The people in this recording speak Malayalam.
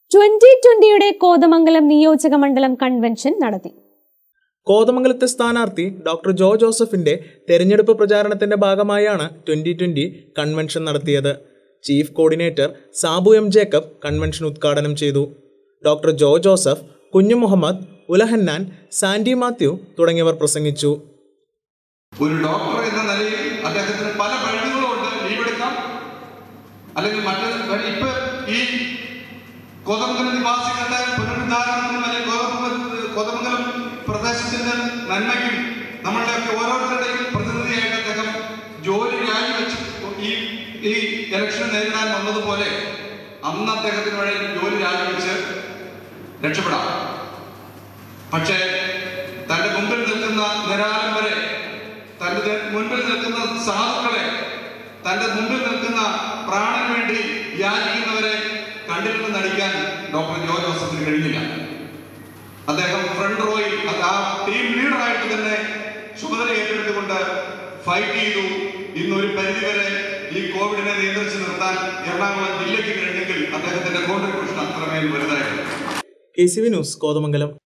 2020 കോതമംഗലം നിയോജക മണ്ഡലം കൺവെൻഷൻ നടത്തി. കോതമംഗലത്തെ സ്ഥാനാർത്ഥി ഡോക്ടർ ജോ ജോസഫിന്റെ തെരഞ്ഞെടുപ്പ് പ്രചാരണത്തിന്റെ ഭാഗമായാണ് 2020 കൺവെൻഷൻ നടത്തിയത്. Chief coordinator Sabu M Jacob convention ഉദ്ഘാടനം ചെയ്തു. ഡോക്ടർ ജോ ജോസഫ്, കുഞ്ഞു മുഹമ്മദ്, ഉലഹന്നാൻ, സാൻഡി മാത്യു തുടങ്ങിയവർ പ്രസംഗിച്ചു. ഒരു ഡോക്ടർ എന്ന നിലയിൽ അദ്ദേഹത്തിന് പല കഴിവുകളുണ്ട്. ലീവെടുക്കാം, അല്ലെങ്കിൽ ഇപ്പൊ ഈ കോതമംഗലം നിവാസികളുടെ പുനരുദ്ധാരണത്തിനും അല്ലെങ്കിൽ കോതമംഗലം പ്രദേശത്തിന്റെ നന്മയ്ക്കും നമ്മളുടെയൊക്കെ ഓരോരുത്തരുടെയും പ്രതിനിധിയായിട്ട് അദ്ദേഹം ജോലി രാജിവെച്ച് ഈ ഇലക്ഷൻ നേരിടാൻ വന്നതുപോലെ അന്ന് അദ്ദേഹത്തിന് വേണ്ടി ജോലി രാജിവെച്ച് രക്ഷപ്പെടാം. പക്ഷേ തന്റെ മുമ്പിൽ നിൽക്കുന്ന നിരാലംബരെ, തന്റെ മുൻപിൽ നിൽക്കുന്ന സാധുക്കളെ, തന്റെ മുമ്പിൽ നിൽക്കുന്ന പ്രാണന് വേണ്ടി യാചിക്കുന്നവരെ കണ്ടില്ലെന്ന് നടിക്കാൻ ഡോക്ടർ ജോ ജോസഫിന് കഴിഞ്ഞില്ല. അദ്ദേഹം ഫ്രണ്ട് റോയിൽ ആ ടീം ലീഡറായിട്ട് തന്നെ ചുമതല ഏറ്റെടുത്തുകൊണ്ട് ഫൈറ്റ് ചെയ്തു. ഇന്നൊരു പരിധിവരെ ഈ കോവിഡിനെ നിയന്ത്രിച്ചു നിർത്താൻ എറണാകുളം ജില്ലയ്ക്ക് കഴിഞ്ഞെങ്കിൽ അദ്ദേഹത്തിന്റെ കോൺട്രിബ്യൂഷൻ അത്രമേൽ വലുതായിരുന്നു. KCV news, Kothamangalam.